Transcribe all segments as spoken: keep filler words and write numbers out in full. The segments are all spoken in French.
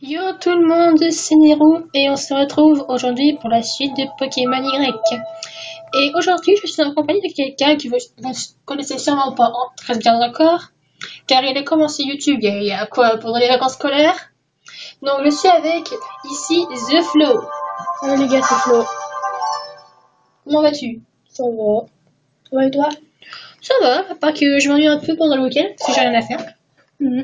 Yo tout le monde, c'est Nero et on se retrouve aujourd'hui pour la suite de Pokémon Y. Et aujourd'hui, je suis en compagnie de quelqu'un que vous ne connaissez sûrement pas très bien encore, car il a commencé YouTube il y a, il y a quoi, pendant les vacances scolaires. Donc je suis avec ici The Flow. Salut les gars, c'est Flo. Comment vas-tu? Ça va. Ça va et toi? Ça va, à part que je m'ennuie un peu pendant le week-end, parce que j'ai rien à faire. Mhm.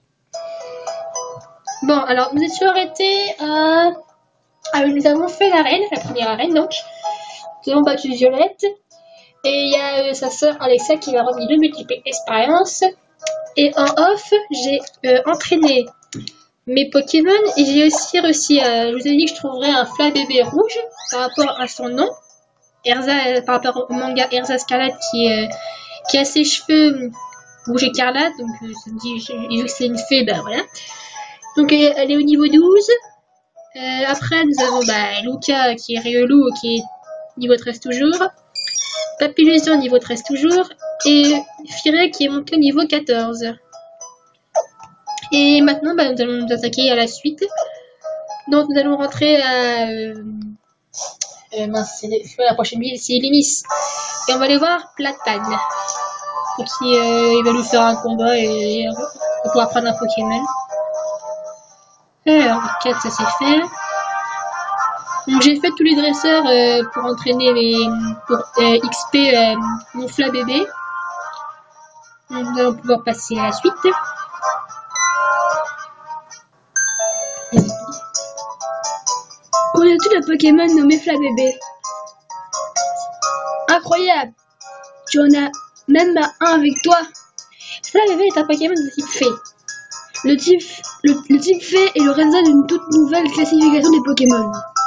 Bon, alors nous étions arrêtés à... Ah oui, nous avons fait l'arène, la première arène donc. Nous avons battu Violette. Et il y a euh, sa sœur Alexa qui m'a remis le multiple expérience. Et en off, j'ai euh, entraîné mes Pokémon et j'ai aussi réussi à... Je vous ai dit que je trouverais un Flabébé rouge par rapport à son nom. Erza, euh, par rapport au manga Erza Scarlet qui, euh, qui a ses cheveux rouge écarlate. Donc euh, ça me dit, je- vu que c'est une fée, ben voilà. Donc elle, elle est au niveau douze. Euh, après, nous avons bah, Luca qui est Riolu qui est niveau treize toujours. Papillusion niveau treize toujours. Et Firet qui est monté au niveau quatorze. Et maintenant, bah, nous allons nous attaquer à la suite. Donc nous allons rentrer à... Euh, euh, mince, c'est la prochaine ville, c'est Limis. Et on va aller voir Platane. Pour qui euh, il va nous faire un combat et on va pouvoir prendre un Pokémon. Alors, quatre, ça c'est fait. Donc j'ai fait tous les dresseurs euh, pour entraîner les pour euh, X P euh, mon Flabébé. Donc nous allons pouvoir passer à la suite. Connais-tu le Pokémon nommé Flabébé? Incroyable! Tu en as même un avec toi. Flabébé est un Pokémon de type fée. Le type, le, le type fée est le résultat d'une toute nouvelle classification des Pokémon.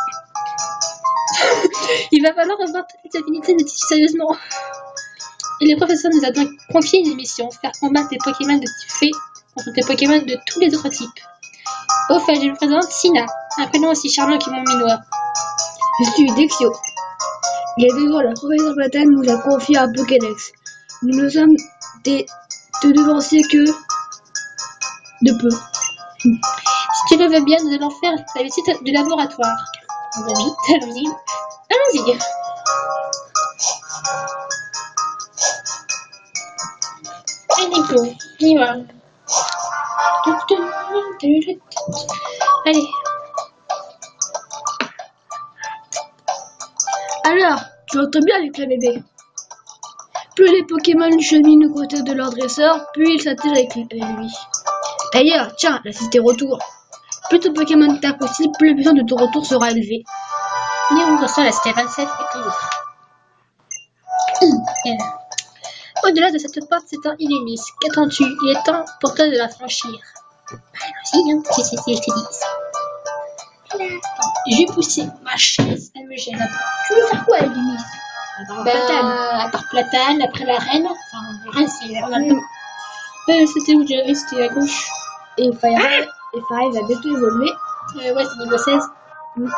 Il va falloir revoir toutes les affinités de type sérieusement. Et le professeur nous a donc confié une mission, faire combattre des Pokémon de type fée contre des Pokémon de tous les autres types. Au fait, je vous présente Sina, un prénom aussi charmant que mon minois. Je suis Dexio. Il y a deux ans, la professeure Platane nous a confié un Pokédex. Nous ne sommes des de devanciers que de peu. Si tu le veux bien, nous allons faire la visite du laboratoire. Oui, allons-y. Allons-y. Allez, go. On y va. Allez. Alors, tu entends bien avec Flabébé. Plus les Pokémon cheminent aux côtés de leur dresseur, plus ils s'attirent avec lui. D'ailleurs, tiens, là c'est tes retours. Plus ton Pokémon tape aussi, plus la puissance de ton retour sera élevée. Néon ressent la cité vingt-sept et toujours. Au-delà de cette porte, c'est un Illumis. Qu'attends-tu? Il est temps pour toi de la franchir. Allons-y, hein, si c'est si je t'ai dit. J'ai poussé ma chaise, elle me gêne. Tu veux faire quoi, Illumis? Bah, à part Platane, après la reine. Enfin, la reine, c'est on a le temps. Euh, c'était où j'avais? C'était à gauche. Et Fire, et Fire va bientôt évoluer. Euh, ouais, c'est niveau seize. Mm.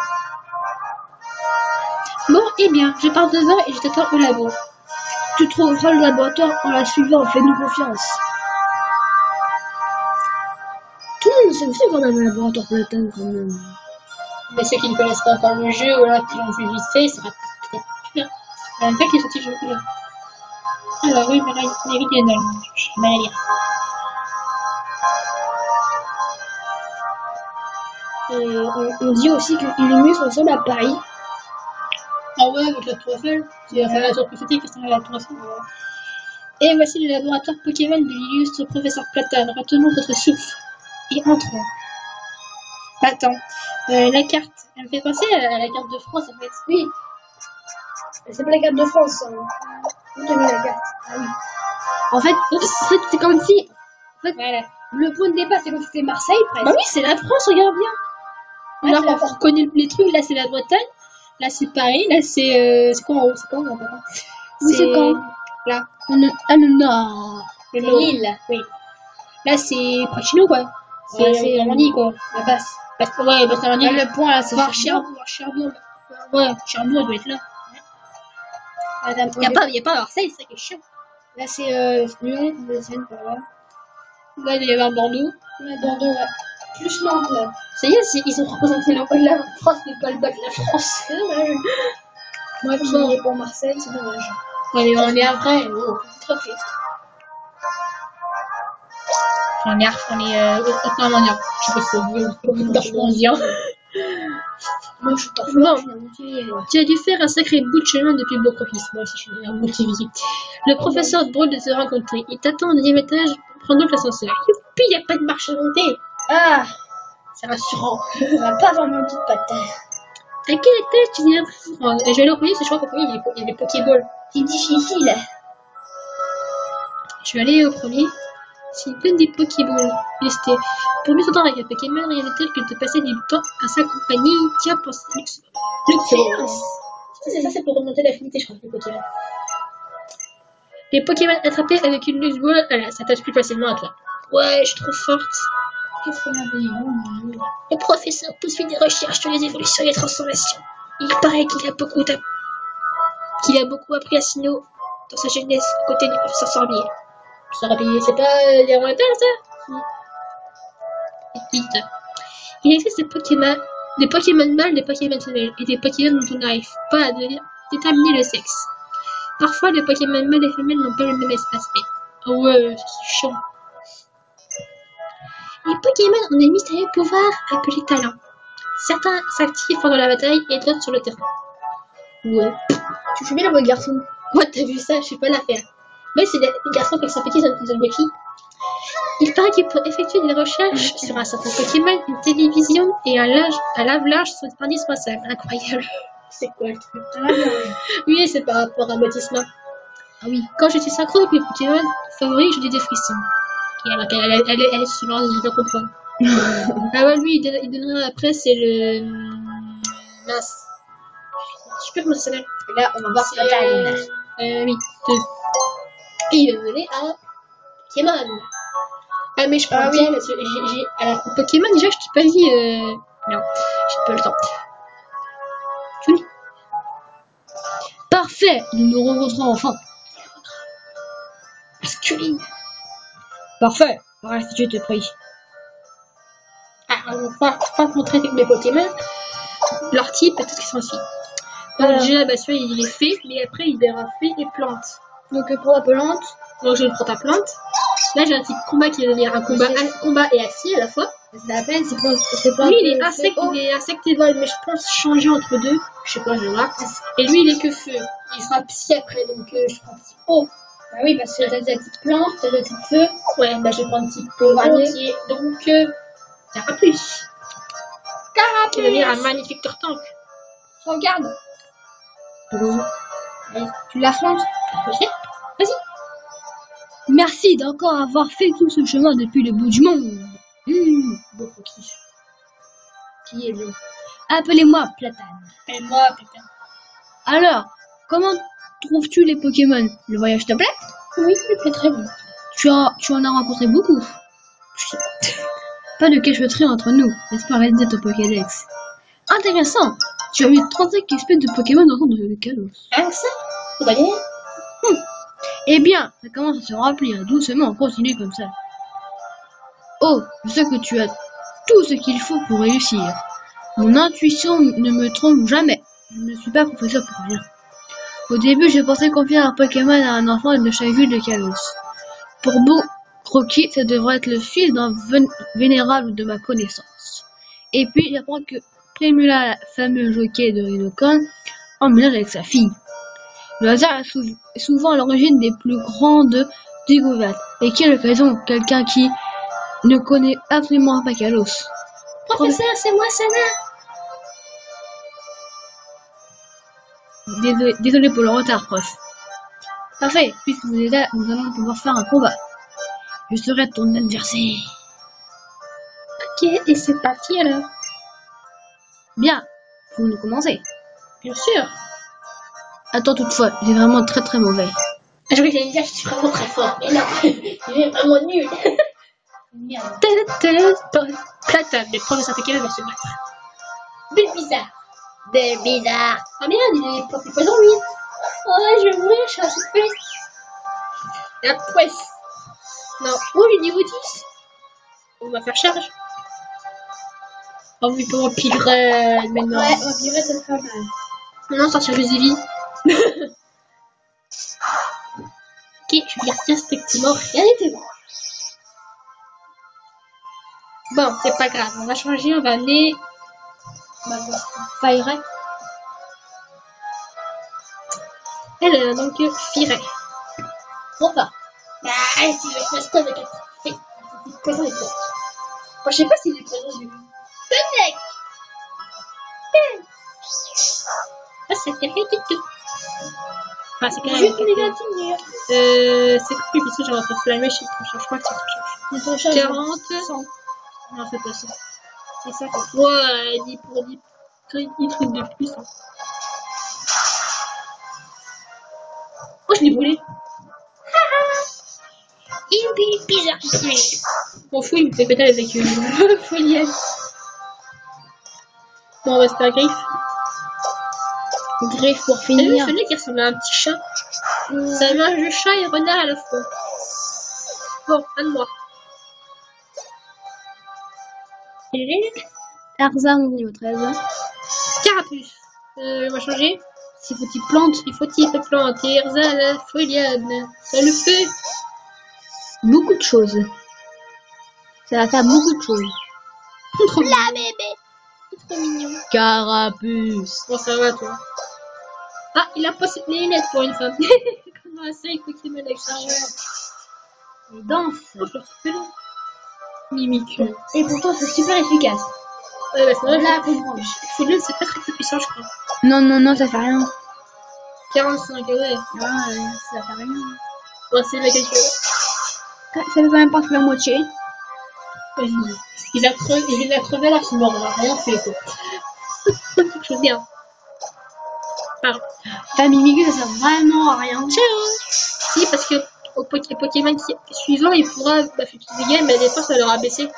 Bon, eh bien, je pars devant et je t'attends au labo. Tu trouveras le laboratoire en la suivant, fais-nous confiance. Tout le monde sait aussi qu'on a un laboratoire Platane quand même. Mais ceux qui ne connaissent pas encore le jeu ou alors qui l'ont vu vite fait, ça sera peut-être plus bien. Il y a un gars qui est sorti le jeu. Alors oui, mais là, méridional, j'ai mal à lire. Euh, on, on dit aussi que Illumis ressemble à Paris. Ah ouais, avec la tour Eiffel. C'est enfin, la tour prophétique, c'est la tour Eiffel. Et voici le laboratoire Pokémon de l'illustre professeur Platane. Retenons notre souffle et entrons. Attends, euh, la carte, elle me fait penser à la, à la carte de France en fait. Oui. C'est pas la carte de France. Hein. Où t'as mis la carte? Ah oui. En fait, en fait c'est comme si. En fait, Voilà. le point de départ, c'est comme si c'était Marseille presque. Bah oui, c'est la France, regarde bien. Ouais, Alors c'est la on France. reconnaît les trucs, là c'est la Bretagne, là c'est Paris, là c'est. Euh, c'est quoi en haut? C'est quoi en haut? Oui, c'est quand? Là. Ah non, ah, non, non. Le C'est nord. l'île. Oui. Là c'est près de chez nous quoi. C'est Ouais, euh, c'est Normandie quoi. la basse. Parce que ouais, parce que Normandie. Là, le point là, c'est Voir Cherbourg. Cherbourg, Cherbourg. Ouais, Cherbourg doit être là. Madame, Il n'y a, pas- y a pas Marseille, c'est ça qui est chiant. Là, c'est euh, Lyon, la Seine, par là. Là, il doit y avoir Bordeaux. Ouais, Bordeaux, ouais. plus lente là. Ça y est, c'est- ils ont représenté le bas de la France, mais pas le bas de la France. C'est dommage. Moi qui Bon. est pour Marseille, c'est dommage. On est, on est après, oh, c'est trop triste. On est, on est euh, Haute-Normandien. Je sais pas si c'est dit Haute-Normandien. Moi je suis pas Bon. je suis un outil, ouais. Tu as dû faire un sacré bout de chemin depuis Bocoffice. Moi aussi, je suis un motivé. Le professeur brûle de te rencontrer. Il t'attend au deuxième étage. Prends donc l'ascenseur. Youpi, y a pas de marche à monter. Ah, C'est rassurant. on va pas avoir mon petit patin. À quel étage tu viens de prendre? Je vais aller au premier, c'est je crois qu'au premier, il y a des- il y a des Pokéballs. C'est difficile. Je vais aller au premier. C'est plein des Pokéballs. Listés. Pour mieux s'entendre avec un Pokémon, rien de tel que de passer du temps à sa compagnie. Tiens, pense l'expérience. C'est ça, c'est pour remonter l'affinité, je crois, des Pokémon. Les Pokémon attrapés avec une Luxe Ball, voilà, ça t'attache plus facilement à toi. Ouais, je suis trop forte. Qu'est-ce qu'on avait eu? Le professeur poursuit des recherches sur les évolutions et les transformations. Il paraît qu'il a beaucoup app- qu'il a beaucoup appris à Sinnoh dans sa jeunesse aux côtés du professeur Sorbier. Sorbier, c'est pas euh, les Royaumes, ça? Vite. Il existe des Pokémon, des Pokémon mâles, des Pokémon femelles et des Pokémon dont on n'arrive pas à devenir- déterminer le sexe. Parfois, les Pokémon mâles et femelles n'ont pas le même aspect. Oh ouais, c'est chiant. Les Pokémon ont des mystérieux pouvoirs appelés talents. Certains s'activent pendant la bataille et d'autres sur le terrain. Ouais. Tu fais bien la voix de garçon. Moi, t'as vu ça? Je sais pas l'affaire. Mais c'est des garçons qui sont petits, ils ont des filles. Il paraît que pour effectuer des recherches sur un certain Pokémon, une télévision et un, lave, un lave-linge sont indispensables. Incroyable. C'est quoi le truc? Ah, non. Oui, c'est par rapport à Baptisma. Ah oui. Quand je suis synchro avec mes Pokémon favoris, je dis des frissons. Et alors qu'elle elle, elle, elle est suivante, je dois comprendre. Ah ouais, lui, il, donne, il donnera après, c'est le... Mince. Je sais plus comment ça s'appelle. Là, on va voir C'est... la taille. Euh, oui, deux. Et il va donner un Pokémon. Ah, mais je prends Ah le oui. tien, parce que j'ai... j'ai- Alors, le Pokémon, déjà, je t'ai pas dit... Euh... Non, j'ai pas le temps. Tu lis. Parfait, nous nous rencontrons enfin. Masculine. Parfait, reste, je te prie. Ah, on va pas te montrer mes Pokémon. Leur type et tout ce qui s'ensuit. Donc, Voilà. déjà, bah, celui-là, il est fait, mais après, il verra fait et plante. Donc, euh, pour la pelante, Donc, je prends ta plante. Là, j'ai un type combat qui va devenir un combat, C'est- a- combat et acier à la fois. c'est la peine, c'est pas, c'est pas. Lui, un il est peu- insecte, Oh, il est insectévole, mais je pense changer entre deux. Je sais pas, je vais voir. Et lui, il est que feu. Il sera psy après, donc euh, je prends type eau. bah oui, parce que t'as ta petite plante, t'as le type feu. Ouais, bah je vais prendre type eau Varié. entier. Donc, euh, Carapuce. Carapuce. Qui va devenir un magnifique Tortank. Regarde. Tu l'affrontes. Ok. Vas-y. Merci d'encore avoir fait tout ce chemin depuis le bout du monde. Hmm, Beaucoup qui. Qui est le. appelez-moi Platane. Et moi, putain. Alors, comment trouves-tu les Pokémon? Le voyage te plaît? Oui, il me plaît très bien. Tu, as, tu en as rencontré beaucoup. Je sais pas. Pas de cacheterie entre nous, n'est-ce pas, réaliser ton Pokédex? Intéressant. Tu as eu trente-cinq espèces de Pokémon dans ton de Kalos. Rien que ça? On va gagner. Eh bien, ça commence à se remplir doucement, continue comme ça. Oh, je sais que tu as tout ce qu'il faut pour réussir. Mon intuition ne me trompe jamais. Je ne suis pas professeur pour rien. Au début, je pensais confier un Pokémon à un enfant de chaque ville de Kalos. Pour Beau Croquis, ça devrait être le fils d'un ven- vénérable de ma connaissance. Et puis, j'apprends que Primula, fameux jockey de Rhinocon, emménage avec sa fille. Le hasard est sou- est souvent à l'origine des plus grandes découvertes. Et quelle occasion, quelqu'un qui ne connaît absolument pas Kalos. Professeur, c'est moi, Sana. Désolé, désolé pour le retard, prof. Parfait, puisque vous êtes là, nous allons pouvoir faire un combat. Je serai ton adversaire. Ok, et c'est parti alors. Bien, faut nous commencer. Bien sûr. Attends toutefois, j'ai vraiment très très mauvais. Je crois que j'allais dire que je suis vraiment très fort, mais non, il est vraiment nul. Merde. Platane, le professeur Pokémon va se battre. Bulle bizarre. Belle bizarre. Ah merde, il est pas plus poison lui. Oh, je vais mourir, je suis un soufflé. La poisse. Non, oh, j'ai dit Woodis. On va faire charge. Oh oui, pour Vampirette, mais non. Ouais, Vampirette, ça fait mal. Non, sortir les Evie. Ok, je vais dire strictement rien n'était bon. Bon, c'est pas grave, on va changer, on va amener... Fire. Elle a donc Fire. Enfin. Bah, si je fais ça avec un petit poison et tout. Moi, je sais pas si j'ai poison, j'ai vu. Peut-être. Ah, c'était rien du tout. Enfin, c'est quand même... Juste négatif. Euh, c'est plus parce que j'ai entre flammé, je sais pas, je crois que c'est trop cher. quarante. cent. Non, c'est pas ça. C'est ça quoi. Ouais, dix pour dix, dix trucs de plus. Hein. Oh, je l'ai brûlé. Une pizza. Bon, fou, il me fait péter avec une folie. Bon, on va se faire griffe. Griffe pour T'as vu finir. ce mec qui ressemble à un petit chat? Ça mange le chat et renard à la fois. Bon, un de moi. Tarzan niveau treize. Carapuce. Euh, on va changer. S'il faut qu'il plante. Il faut qu'il te planter. Erza la foliade. Ça le fait. Beaucoup de choses. Ça va faire beaucoup de choses. Trop la bébé. C'est trop mignon. Carapuce. Bon, ça va, toi. Ah, il a pas ses lunettes pour une femme. Comment ça, il faut qu'il me lève ça. Il danse. Oh, je fais long. Mimique. Et pourtant, c'est super efficace. Ouais, bah, c'est vrai. Là, Faut comprendre. le, c'est pas très très puissant, je crois. Non, non, non, ça fait rien. quarante-cinq, ouais. Ah, ça fait rien. Bon, c'est la calcul. Ça fait quand même pas la moitié. Vas-y. Il a crevé, il a crevé alors qu'il mord, on a rien fait, quoi. Quelque chose bien. Pardon. Famille Migu, ça sert vraiment à rien. Ciao. Si, parce que au Pokémon suivant, il pourra bah, faire des games, mais des fois, ça leur a baissé.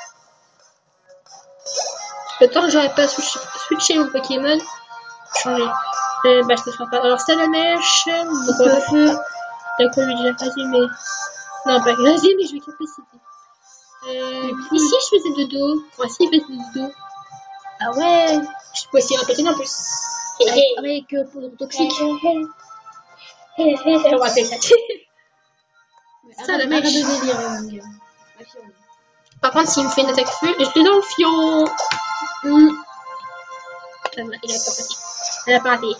Le temps que j'aurais pas switché, switché mon Pokémon, changer. Euh, bah, je te ferai pas. Alors, c'est la mèche. Donc, on va faire. D'accord, lui, j'ai vas-y, mais. Non, pas vas-y, mais je vais capacité. Euh, ici, je faisais dodo. Enfin, si, je faisais dodo. Ah ouais. Je peux aussi répéter en plus. Avec, avec euh, poudre toxique. Hé hé hé, on va faire ça. Ça, la mèche. de délire. Par contre, s'il me fait une attaque feu, je l'ai dans le fion. Mmh. Ça va, il a pas raté. Elle a pas raté.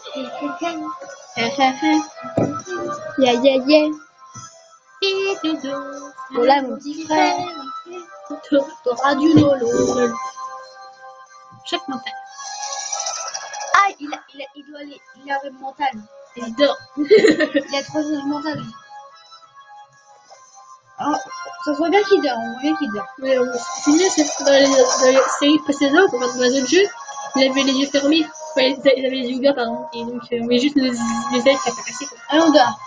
Yeah, yeah, yeah. Et dodo. Voilà, mon petit frère. T'auras du lolo. Chaque montagne. Ah, il, a, il, a, il doit aller. Il a le mental. Il dort. Il a trois heures mental. Alors, ça serait bien qu'il dort. On voit bien qu'il dort. Mais euh, c'est mieux, c'est dans les, dans les séries précédentes, dans les autres jeux, il avait les yeux fermés. Enfin, il avait les yeux ouverts, pardon. Et donc, euh, on voyait juste les, les ailes qui a pas cassé, quoi. Allez, on dort.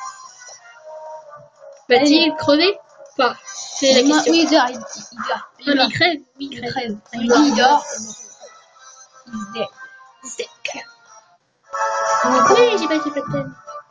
Va-t-il crever? Pas. C'est la Moi, question. oui, il dort. Il, il dort. Il, il, il crève. Oui, il Il crève. crève. Il, Il dort. dit, il dort. Il se dé. Il se dé. Oui, j'ai pas été peut-être.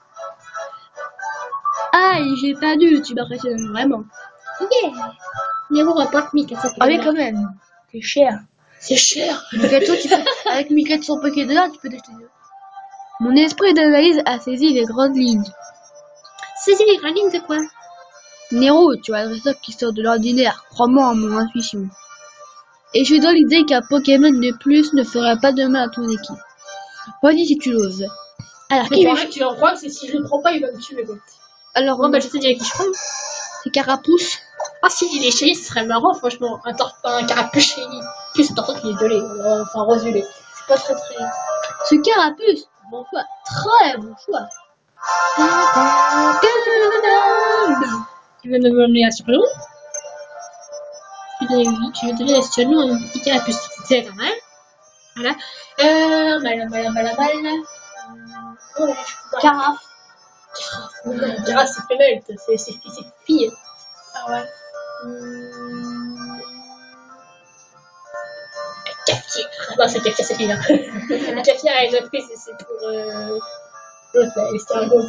Ah, et j'ai pas dû. Tu m'impressionnes vraiment. Yeah. Nero rapporte mille quatre cents. Ah oui, quand même. C'est cher. C'est cher. mille quatre cents, tu peux, avec mille quatre cents paquets de dollars, tu peux t'acheter deux. Mon esprit d'analyse a saisi les grandes lignes. Saisir les grandes lignes de quoi? Nero, tu as un dresseur qui sort de l'ordinaire. Crois-moi en mon intuition. Et je suis dans l'idée qu'un Pokémon de plus ne ferait pas de mal à ton équipe. Vas-y si tu l'oses. Alors, qui je... Tu en crois que si je le prends pas, il va me tuer. Quoi. Alors, bon, bah, je te dis à qui je prends. C'est Carapuce. Ah, si il est chéri, ce serait marrant, franchement. Un, tor un carapuce chéri. Plus un tortue qui est violet, enfin rose violet. C'est pas très très. Ce Carapuce, bon choix. Très bon choix. Tu veux me donner un surnom? Je vais te donner un surnom à un petit carapuce. C'est pas mal. Voilà. Euh, mal, mal, mal, mal. Euh, Carafe. Carafe, c'est femelle, c'est fille. Ah ouais. Hum... Cafetière. Non, c'est cafetière, c'est fille. Hein. La cafetière, elle est déjà prise, c'est pour euh... l'autre, là, l'escargot.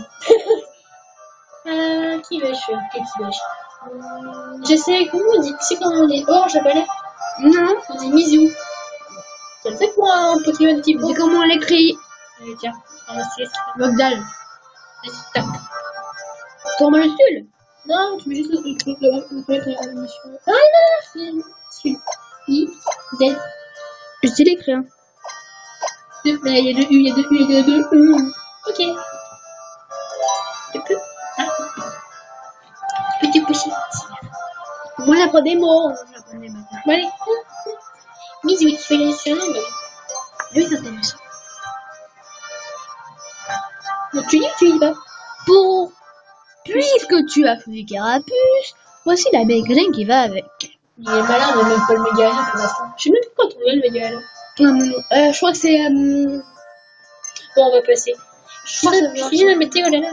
euh, qui vais-je Qui vais-je hum... Je sais, comment on dit C'est comment on dit Orange, la balai? Non. On dit Mizu. C'est fait pour un Pokémon type. C'est comment on l'écrit. Allez, tiens, on va essayer. Mogdal. Vas-y, tape. Tout en majuscule. Non, tu mets juste le truc, le le monsieur. Ah là, celui I, Z. Je sais l'écrire. Mais il y a deux U, il y a deux U, il y a deux U. Ok. Tu peux. Ah. Petit possible. Moi j'apprends des mots. J'apprends des mots. Bon, allez. Bisous, tu fais le surnom. Oui, c'est intéressant. Donc tu dis ou tu dis pas? Pour. Puisque tu as fait Carapuce, voici la Mégalène qui va avec. Il est malin, on n'a même pas le Mégalien pour l'instant. Je sais même pas quand on a le Mégalien. Non, non, non. Euh, je crois que c'est. Euh... Bon, on va passer. Je crois que Je c'est. suis la météo là là.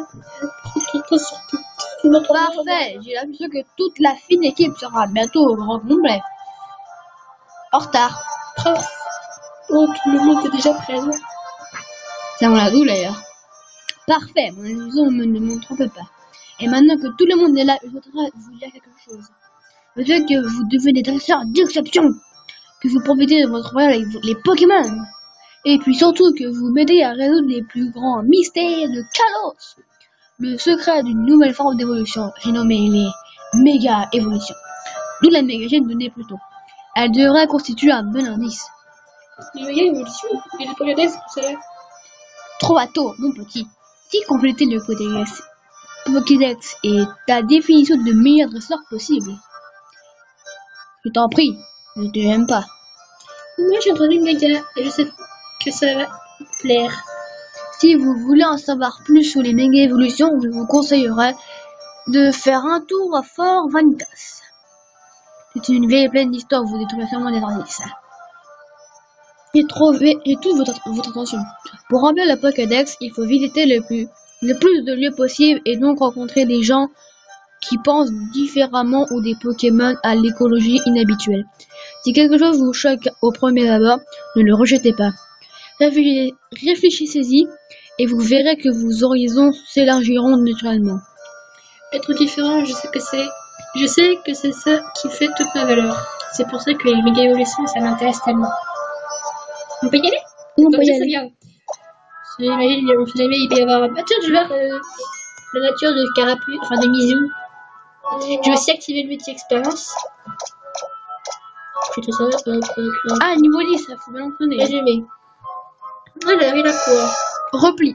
Parfait. J'ai l'impression que toute la fine équipe sera bientôt au grand complet. En retard. Oh, tout le monde est déjà présent. Ça on l'a d'où d'ailleurs. Parfait. Mon illusion ne me, me trompe pas. Et maintenant que tout le monde est là, je voudrais vous dire quelque chose. Le fait que vous devenez des dresseurs d'exception, que vous profitez de votre voyage avec les Pokémon, et puis surtout que vous m'aidez à résoudre les plus grands mystères de Kalos, le secret d'une nouvelle forme d'évolution, j'ai nommé les méga évolutions, d'où la méga gène donnée plus tôt. Elle devrait constituer un bon indice. Les méga évolutions et les Pokédex, c'est vrai. Trop à tôt, mon petit. Si compléter le Pokédex, Pokédex est ta définition de meilleur dresseur possible. Je t'en prie, je te aime pas. Moi j'ai entendu méga et je sais que ça va plaire. Si vous voulez en savoir plus sur les méga évolutions, je vous conseillerais de faire un tour à Fort Vanitas. C'est une vieille pleine d'histoires, vous y trouverez sûrement des indices. J'ai trouvé et toute votre, votre attention. Pour remplir le Pokédex, il faut visiter le plus, le plus de lieux possible et donc rencontrer des gens qui pensent différemment ou des Pokémon à l'écologie inhabituelle. Si quelque chose vous choque au premier abord, ne le rejetez pas. Réfléchissez-y et vous verrez que vos horizons s'élargiront naturellement. Être différent, je sais que c'est, je sais que c'est ça qui fait toute ma valeur. C'est pour ça que les méga évolutions, ça m'intéresse tellement. On peut y aller? On Comme peut y ça, aller. c'est bien. J'imagine, on sait jamais, il peut y avoir. Ah tiens, je vais voir euh, la nature de Carapuce, enfin de Mizou. Je vais aussi activer le métier expérience. Je fais tout ça. Hop, hop, hop. Ah, niveau dix, ça faut bien l'entraîner. Résumé. Ah, là, il a quoi? Repli.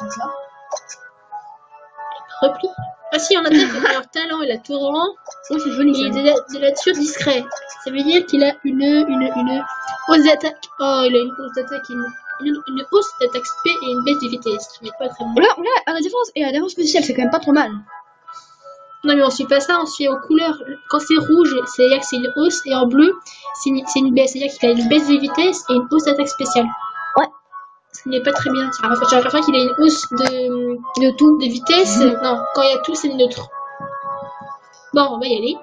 Repli. Ah si, on a peut-être alors talent, il a torrent. Oh, c'est joli. Il est de, la, de nature discret. Ça veut dire qu'il a une, une, une hausse d'attaque. Oh, il a une hausse d'attaque, une, une, une hausse d'attaque spé et une baisse de vitesse. Qui n'est pas très bon. Là, là, à la défense et à la défense spéciale, c'est quand même pas trop mal. Non, mais on suit pas ça, on suit aux couleurs. Quand c'est rouge, c'est-à-dire que c'est une hausse, et en bleu, c'est une, une baisse. C'est-à-dire qu'il a une baisse de vitesse et une hausse d'attaque spéciale. Ouais. Ce n'est pas très bien. J'ai l'impression qu'il a une hausse de, de tout. De vitesse. Mmh. Non, quand il y a tout, c'est neutre. Bon, on va y aller.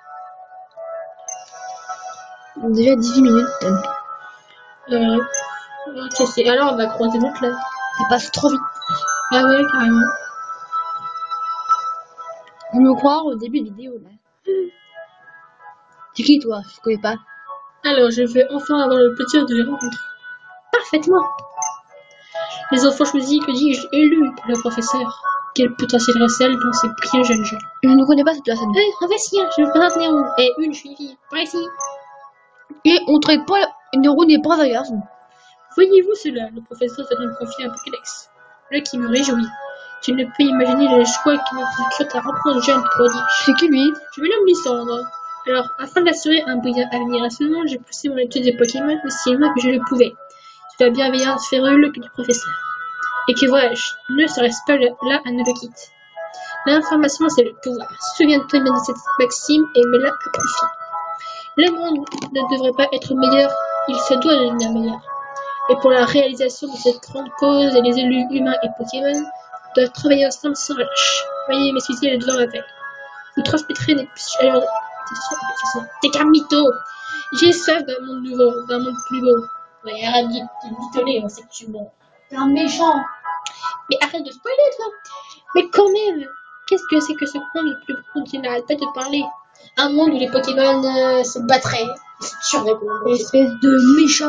Déjà dix-huit minutes. Euh, ok, c'est... Alors on va croiser l'autre là. Ça passe trop vite. Ah ouais, carrément. On me croire au début de vidéo là. C'est qui toi? Je connais pas. Alors je vais enfin avoir le plaisir de les rencontrer. Parfaitement. Les enfants choisis, que dis-je, élus pour le professeur. Quel potentiel recèle dans ces brillants jeunes gens. Je ne connais pas cette personne. Hé, hey, professeur, je veux pas Néron. Et une, je suis une fille. Par ici. Et on traite pas Néron n'est pas un garçon. Voyez-vous cela? Le professeur va nous confier un Pokédex. Le qui me réjouit. Tu ne peux imaginer le choix qui me procure à reprendre jeune prodige. C'est qui lui? Je me nomme Lysandre. Alors, afin d'assurer un brillant avenir à ce monde, j'ai poussé mon étude des Pokémon aussi loin que je le pouvais. Sous la bienveillance férule du professeur. Et que vois-je, ne serait-ce pas là à ne le quitte. L'information, c'est le pouvoir. Souviens-toi bien de cette maxime et mets-la à profit. Le monde ne devrait pas être meilleur, il se doit de devenir meilleur. Et pour la réalisation de cette grande cause, les élus humains et Pokémon doivent travailler ensemble sans relâche. Voyez mes sujets devant ma veille. Vous transmettrez des chaleurs des carmitos. J'ai soif d'un monde nouveau, d'un monde plus beau. Ouais, arrête de mitonner, on sait que tu mens. T'es un méchant. Mais arrête de spoiler, toi. Mais quand même, qu'est-ce que c'est que ce monde le plus beau qui n'arrête pas de parler? Un monde où les Pokémon euh, se battraient. C'est sûr, espèce de méchant.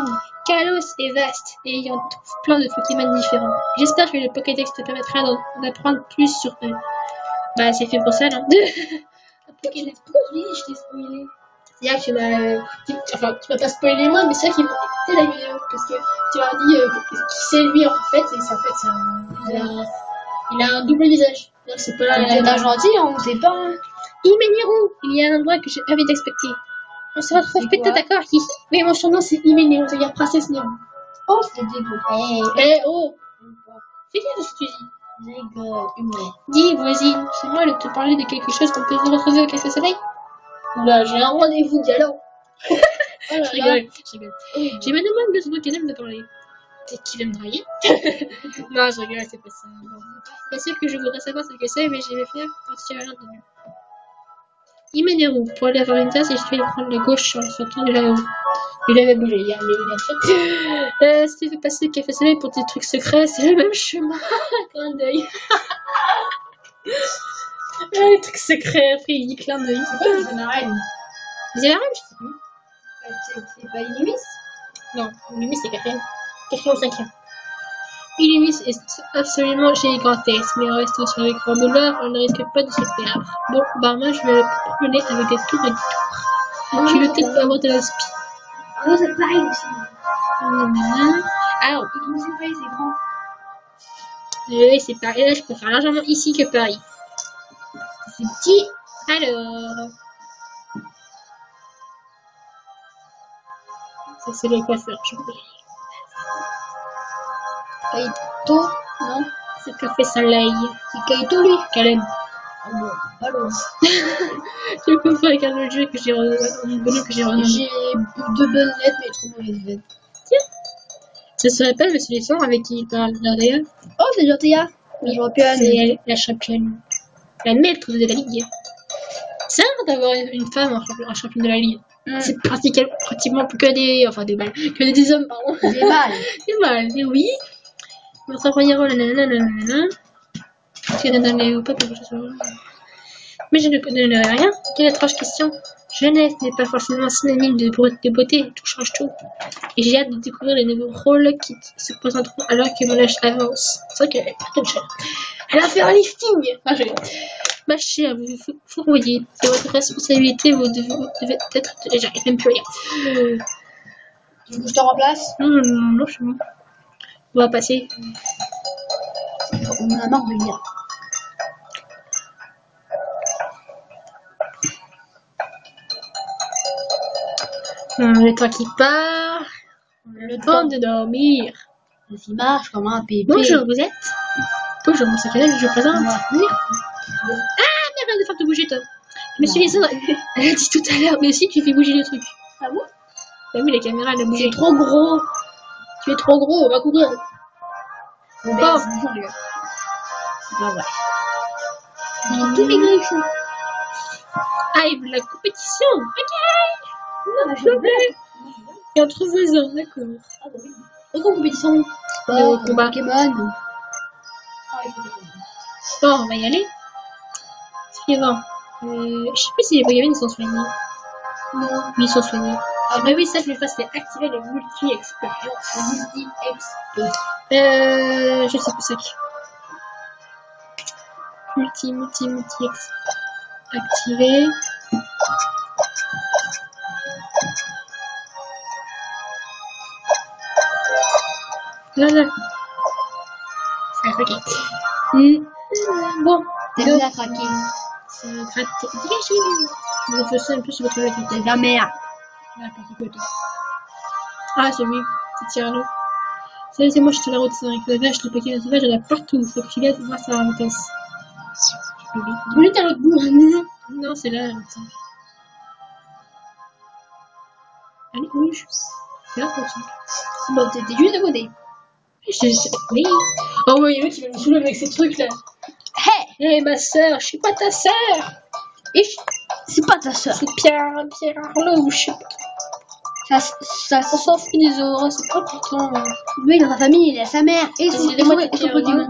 Kalos est vaste et il y en trouve plein de Pokémon différents. J'espère que le Pokédex te permettra d'en apprendre plus sur eux. Bah, c'est fait pour ça, non? Un Pokédex. Pourquoi tu dis je t'ai spoilé? C'est-à-dire que tu m'as. tu- Enfin, tu m'as pas spoilé moi, mais c'est vrai qu'il m'a écouté la vidéo. Parce que tu m'as dit euh, qui c'est lui en fait, et c'est en fait, c'est un. Il a un, il a un double visage. C'est-à-dire que c'est pas C'est peut-être un gentil, on sait pas. Hein. Imeniro, il y a un endroit que j'ai envie d'expecter. On se retrouve C'est peut-être quoi? d'accord, qui? Oui, mon surnom c'est Imeniro, c'est-à-dire princesse Néron. Oh, c'est dégueu. Eh, Eh oh! Fais gaffe à ce que tu dis. rigole, humain. Dis, voisine, c'est moi de te parler de quelque chose qu'on peut se retrouver au Café Soleil? Oula, j'ai un rendez-vous dialogue. Oh Je là là. rigole, je rigole. J'ai ma demande de ce qu'elle aime me parler. Peut-être qu'il aime me draguer. Non, je rigole, c'est pas ça. Bon. Bien sûr que je voudrais savoir ce que c'est, mais je vais faire particulièrement de mieux. Imenero, pour aller avoir une tasse, il suffit de prendre la gauche en sortant de là-haut. Il avait bougé hier, mais il a fait. Euh, si tu veux passer le Café Soleil pour tes trucs secrets, c'est le même chemin. Clin d'œil. Ah, les trucs secrets, après il dit clin d'œil. C'est quoi les Zonarènes? Vous avez la reine, je sais plus. C'est c'est pas Illumis? Non, Illumis c'est quatrième. Quatrième ou cinquième. Illumis est absolument gigantesque, mais en restant sur les grands boulevards, on ne risque pas de se perdre. Bon, bah moi je vais le promener avec des tours et des tours. Je vais le peut-être avoir de la spi. Ah non, c'est pareil aussi. Alors, Comment c'est pareil, c'est grand. oui, c'est pareil. Là, je préfère largement ici que Paris. C'est petit. Alors. Ça, c'est le coiffeur. Je peux y aller. Kaito? Non? C'est Café Soleil. C'est Kaito lui? Calem. Ah bon, pas loin. Je peux faire avec un autre jeu que j'ai renommé. que j'ai renommé. J'ai deux bonnes lettres, mais trop mauvaises lettres. Ce serait pas le solution avec qui il parle derrière. Oh, c'est Jortea, la championne. C'est la championne. La maître de la ligue. C'est rare d'avoir une femme en champion, en championne de la ligue. Mm. C'est pratiquement, pratiquement que des. Enfin, des balles. Que des hommes, pardon. Des mâles. Des mâles, mais oui. Votre premier rôle, nanana. Est-ce que nanana ou pas quelque chose. Mais je ne connais rien. Quelle étrange question. Jeunesse n'est pas forcément synonyme de, de beauté, tout change tout. Et j'ai hâte de découvrir les nouveaux rôles qui se présenteront alors que mon âge avance. C'est vrai qu'elle est pas toute jeune. Elle a fait un lifting. Ah, je... Ma chère, vous vous fourvoyez. C'est votre responsabilité, vous devez, vous devez être... J'arrive même plus à lire. Tu veux que je te remplace? Non, non, non, non, c'est bon. On va passer. On en a marre de lire. Le temps qui part. Le temps de dormir. Vas-y, marche comme un bébé. Bonjour, vous êtes? Bonjour, mon secrétaire, je vous présente. Ouais. Ah, merde, de faire te bouger, toi. Je me suis laissé. Elle a dit tout à l'heure, mais aussi tu fais bouger le truc. Ah bon? Bah oui, la caméra, elle a bougé. C'est trop gros. Tu es trop gros, on va courir. Bon, Oh. c'est pas vrai. Il est tout maigri, le chou. Ah, il veut la compétition. Ok. Non, S'il vous plaît. Et entre voisins, d'accord. Ah bah oui. Autre compétition. Sport, Sport, combat. Pokémon. Bon, on va y aller. Suivant. Euh, je sais plus si les Pokémon ils sont soignés. Non. Oui, ils sont soignés. Ah bah oui, ça je vais faire, c'est activer les multi-expériences. Multi-exp. Euh, je sais plus ça. Multi, multi, multi, ex. Activer. Là, là. Ah, ok. Mm. Bon. T'es Donc, bien craqué. c'est gratte. Dégagez. Je vais faire ça un peu sur votre écran. C'est de la merde. Ah, petit côté. Ah, c'est lui. C'est Tyrano. Salut, c'est moi, je suis sur la route cinq. La vache, le Pokémon sauvage, il y en a partout. Faut que tu laisses voir sa vitesse. Vous êtes à l'autre bout. Non, c'est là, l'autre cinq. Allez, bouge. C'est là, l'autre cinq. Bon, t'étais juste à côté. Je sais. Oui. Oh, oui, il y a qui va me saouler avec ces trucs-là. Hé, Hé, hey, ma sœur, je suis pas ta sœur. Et c'est pas ta soeur. C'est Pierre, Pierre Arlo, je sais pas. Ça, ça, On s'en fout des auras, c'est pas important. lui, dans sa famille, il a sa mère et son, Et et son, moi, et son Pierre, Pokémon.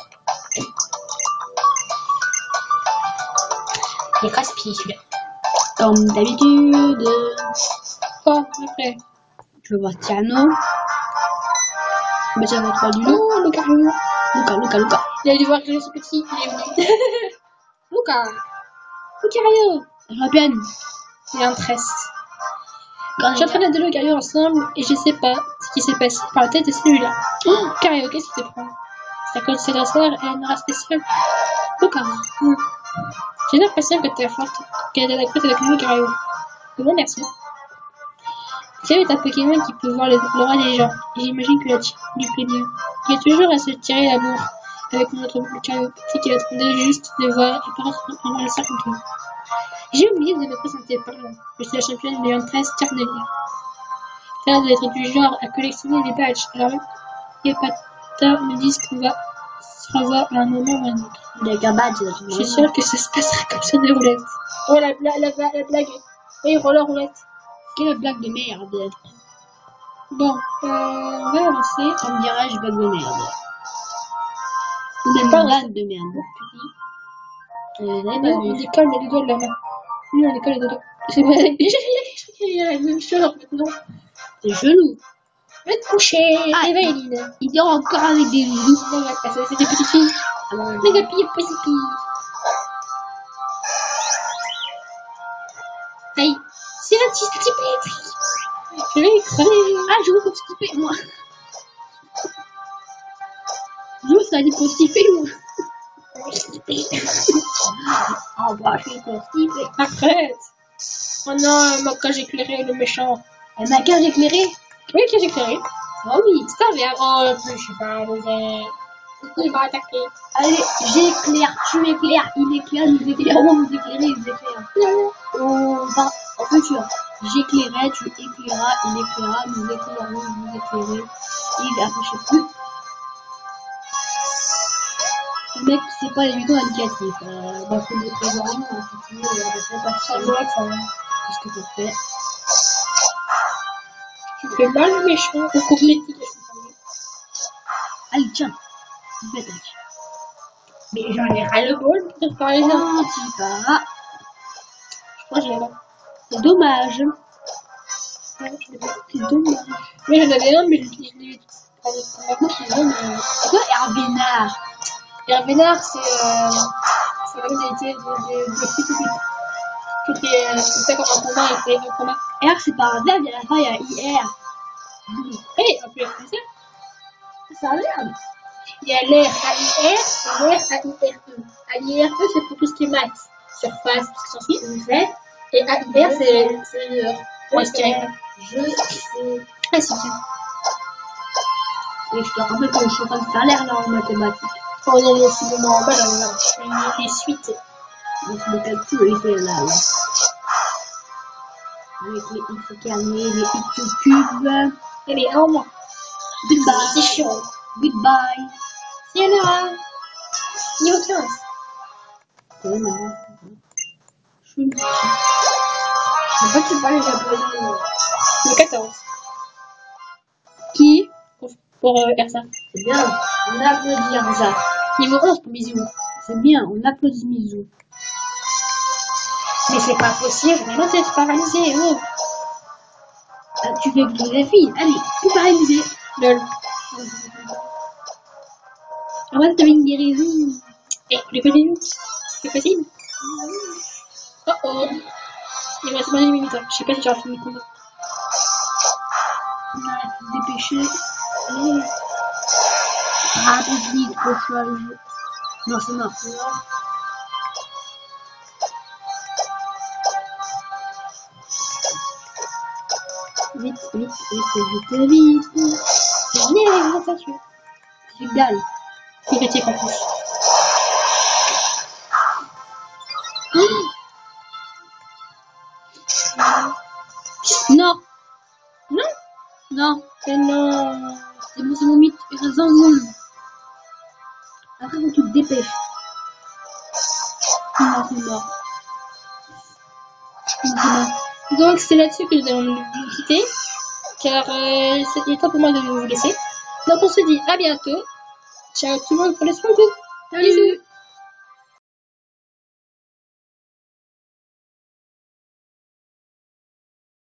Il est casse-pied, celui-là. Comme d'habitude. Quoi après? Je veux voir Tiano. Mais ça va trois du lot. Oh, Luca, Luca, Luca, Luca. il a dû voir que je suis petit, il est venu. Luca. Lucario. Rapien. Il est en tresse. J'entraîne les deux Lucario ensemble et je sais pas ce qui s'est passé par la tête de celui-là. Oh, Cario, qu'est-ce qui te prend? C'est à cause de ses dresseurs et une race spéciale. Luca. Mm. J'ai l'impression que t'es forte, qu'elle est d'accord avec nous, Cario. Bon, merci. Cario est un Pokémon qui peut voir l'aura des gens, et j'imagine que la tienne lui plaît bien. Il est toujours à se tirer la bourre avec notre Lucario, c'est qu'il attendait juste de voir apparaître un le cercle comme toi. J'ai oublié de me présenter, pardon. Je suis la championne de treize Carnelia. T'as l'air d'être du genre à collectionner les badges, alors même les patins me disent qu'on va se revoir à un moment ou à un autre. Il y a qu'un badge là. Je suis sûre que ça se passera comme ça des roulettes. Oh la, la, la, la blague. Oui, roller roulette. Quelle blague de merde. Bon, euh, on va avancer. On me dirait-je blague de merde. Ou même Pas blague de merde. Euh, Nous, on décolle les doigts de la main. Nous, on décolle les doigts. C'est vrai. Il a la même chose maintenant. C'est chelou. Va te coucher. Ah, Eveline. Il dort encore avec des joues. Non, va passer. C'est des petites filles. Alors, Les gapilles, petites filles. Aïe. C'est un petit petit pétri. Je vais crever. ah, je veux constiper, moi. Je veux ça, aller constiper, moi. Ah, bah, je suis constipé. Arrête. Oh non, ma cage éclairée, le méchant. Elle m'a cage éclairée. Oui, cage éclairée. Ah oui. C'est un verre. Oh, plus, je sais pas, le verre. Il va attaquer. Allez, j'éclaire, tu éclaires, il éclaire, nous éclairons, vous éclairez, ils éclairent. On va en futur. J'éclairai, tu éclairas, il éclaira, nous éclairons, vous éclairez. Il après, je sais plus. Le mec qui sait pas les vidéos indicatifs. Euh, bah, faut des présents, si tu veux, je sais pas si Ça va, ça va. qu'est-ce que tu fais. Tu fais mal le méchant. Au cosmétique, je suis pas. Allez, tiens. Bête. Mais j'en ai ras le bol de parler là. Oh, tu vas. Je crois que j'ai là. C'est dommage. Ouais, je l'ai pas. C'est dommage. Mais j'en avais un, mais je l'ai. Maintenant, je l'ai mais. C'est quoi Herbénard? Hervé Nard, c'est. Euh, c'est la même été de de Tout est. C'est ça comme un combat, il fait un combat. R, c'est pas un verbe, et à la fin, il y a I R. Hé, on peut faire ça. C'est un verbe. Il y a l'air A I R et l'air A I R E. A I R E, c'est pour tout ce qui est maths. Surface, tout ce qui s'en suit. Et A I R, c'est c'est l'heure. Pour respirer. Je sais. Ah, c'est bien. Et je te rappelle que je suis en train de faire l'air là en mathématiques. Oh non, non, c'est bon, en bas, là, là. Je fais les suites. Donc le calcul, il fait là. là. Avec les x carrés, les x cubes. Et les un en moins. Goodbye. C'est chiant. Goodbye. C'est là. Niveau quinze. C'est marrant. Je suis une petite. Je sais pas qui parle japonais. Le quatorze. Qui? Pour, pour euh, Erza. C'est bien. On applaudit Arza. Niveau onze pour Mizu. C'est bien. On applaudit Mizu. Mais c'est pas possible, vraiment d'être paralysé, oh. Ah, tu fais que la fille. Allez, tout paralysé. Lol. Ah ouais, t'avais une guérison. Eh, les petits c'est possible. Oh oh. Il me reste moins d'une minute, hein. Je sais pas si j'aurai fini le combat. On a tout dépêché. Allez. Rapide, vite, cochage. Non, c'est mort. C'est mort. Vite, vite, vite, vite, vite. J'ai fini avec les statues. C'est égal. Négatif en plus. Non. Non. Non. Mais non. C'est bon, c'est mon mythe. Il reste vingt secondes. Après, faut que tu te dépêches. Non, c'est mort. Non, c'est mort. Donc c'est là-dessus que nous allons nous quitter. Car euh, il est temps pour moi de vous laisser. Donc on se dit à bientôt. Ciao tout le monde, prenez soin de vous. Salut. Bisous.